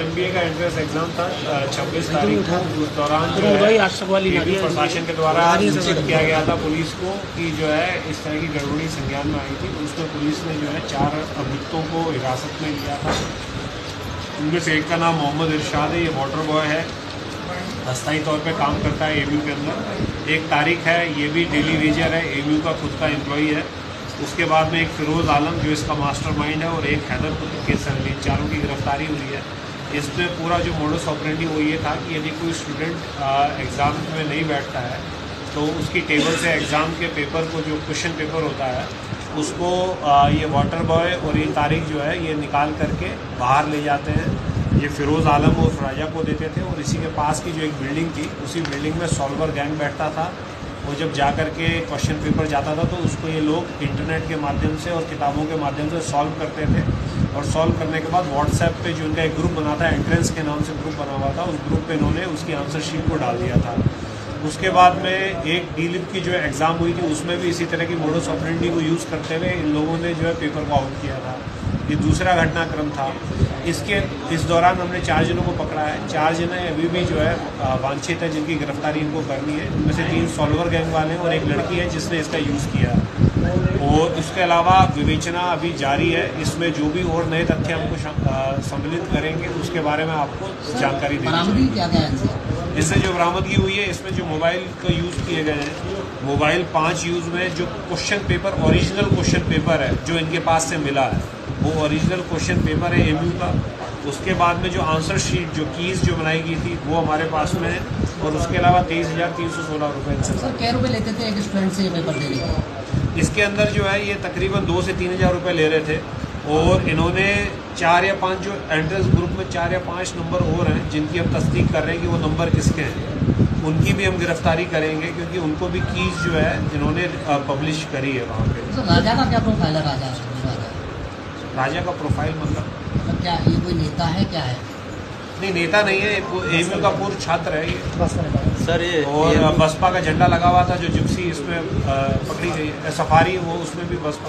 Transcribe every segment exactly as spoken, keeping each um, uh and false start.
MBA का entrance exam था छब्बीस तारीख को। उस दौरान जो है प्रशासन के द्वारा सूचित किया गया था पुलिस को कि जो है इस तरह की गड़बड़ी संज्ञान में आई थी। उसमें पुलिस ने जो है चार अभियुक्तों को हिरासत में लिया था। उनमें से एक का नाम मोहम्मद इरशाद है, ये वाटर बॉय है, अस्थायी तौर पे काम करता है एमयू के अंदर। एक तारिक है, ये भी डेली वेजर है, एमयू का खुद का एम्प्लॉई है। उसके बाद में एक फिरोज़ आलम जो इसका मास्टरमाइंड है और एक हैदर पुत्र के सरली, चारों की गिरफ्तारी हुई है। इसमें पूरा जो मोडस ऑपरेंडी वो ये था कि यदि कोई स्टूडेंट एग्ज़ाम में नहीं बैठता है तो उसकी टेबल से एग्ज़ाम के पेपर को, जो क्वेश्चन पेपर होता है उसको आ, ये वाटर बॉय और ये तारिक जो है ये निकाल करके बाहर ले जाते हैं। ये फिरोज़ आलम और राजा को देते थे और इसी के पास की जो एक बिल्डिंग थी उसी बिल्डिंग में सॉल्वर गैंग बैठता था। वो जब जा कर के क्वेश्चन पेपर जाता था तो उसको ये लोग इंटरनेट के माध्यम से और किताबों के माध्यम से सॉल्व करते थे। और सॉल्व करने के बाद व्हाट्सएप पे जो उनका एक ग्रुप बना था, एंट्रेंस के नाम से ग्रुप बना हुआ था, उस ग्रुप पे इन्होंने उसकी आंसर शीट को डाल दिया था। उसके बाद में एक डी.लिप की जो एग्ज़ाम हुई थी उसमें भी इसी तरह की मोडस ऑपरेंडी को यूज़ करते हुए इन लोगों ने जो है पेपर को आउट किया था। ये दूसरा घटनाक्रम था। इसके इस दौरान हमने चार जनों को पकड़ा है। चार जने अभी भी जो है वांछित है, जिनकी गिरफ्तारी इनको करनी है। उनमें से तीन सॉल्वर गैंग वाले हैं और एक लड़की है जिसने इसका यूज़ किया। और इसके अलावा विवेचना अभी जारी है। इसमें जो भी और नए तथ्य हमको सम्मिलित करेंगे उसके बारे में आपको जानकारी देंगे। क्या क्या है इससे जो बरामदगी हुई है, इसमें जो मोबाइल का यूज़ किए गए हैं, मोबाइल पाँच यूज़ में जो question paper, original question paper है जो इनके पास से मिला है वो ओरिजिनल क्वेश्चन पेपर है एमयू का। उसके बाद में जो आंसर शीट, जो कीज़ जो बनाई गई थी वो हमारे पास में है। और उसके अलावा तेईस हज़ार तीन सौ सोलह रुपये। सर क्या रुपये लेते थे एक स्टूडेंट से ये पेपर देने के? इसके अंदर जो है ये तकरीबन दो से तीन हज़ार रुपये ले रहे थे। और इन्होंने चार या पांच, जो एंट्रेंस ग्रुप में चार या पांच नंबर और हैं जिनकी हम तस्दीक कर रहे हैं कि वो नंबर किसके हैं, उनकी भी हम गिरफ्तारी करेंगे क्योंकि उनको भी कीज जो है इन्होंने पब्लिश करी है वहाँ पे। तो राजा का क्या प्रोफाइल है? राजा राजा का प्रोफाइल मतलब मतलब क्या ये कोई नेता है, क्या है? नहीं, नेता नहीं है, एमयू का पूर्व छात्र है ये सर। ये और ये बसपा का झंडा लगा हुआ था। जो जिप्सी इसमें पकड़ी गई है, सफारी, वो उसमें भी बसपा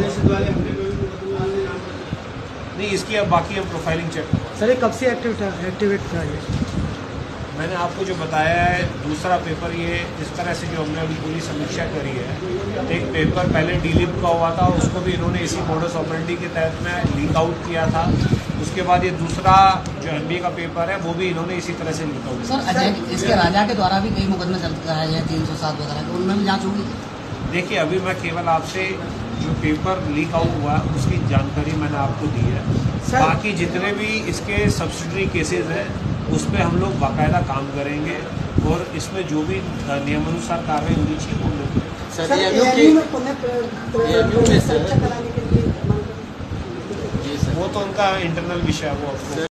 नहीं। इसकी अब बाकी हम प्रोफाइलिंग चेक करेंगे। सर ये कब से एक्टिव एक्टिवेट था ये? मैंने आपको जो बताया है दूसरा पेपर, ये इस तरह से जो हमने अभी पूरी समीक्षा करी है। एक पेपर पहले डी.लिप का हुआ था, उसको भी इन्होंने इसी मोडस ऑपरेंडी के तहत में लीक आउट किया था। उसके बाद ये दूसरा जो एमबीए का पेपर है वो भी इन्होंने इसी तरह से लीक आउट किया। सर अजय, इसके राजा के द्वारा भी कई मुकदमे चलता है तीन सौ सात वगैरह, तो उनमें भी जाँच होगी? देखिए, अभी मैं केवल आपसे जो पेपर लीक आउट हुआ उसकी जानकारी मैंने आपको दी है। बाकी जितने भी इसके सब्सिडरी केसेस हैं उस पर हम लोग बाकायदा काम करेंगे और इसमें जो भी नियमानुसार कार्रवाई होनी चाहिए वो लोग वो तो उनका इंटरनल विषय है, वो आपको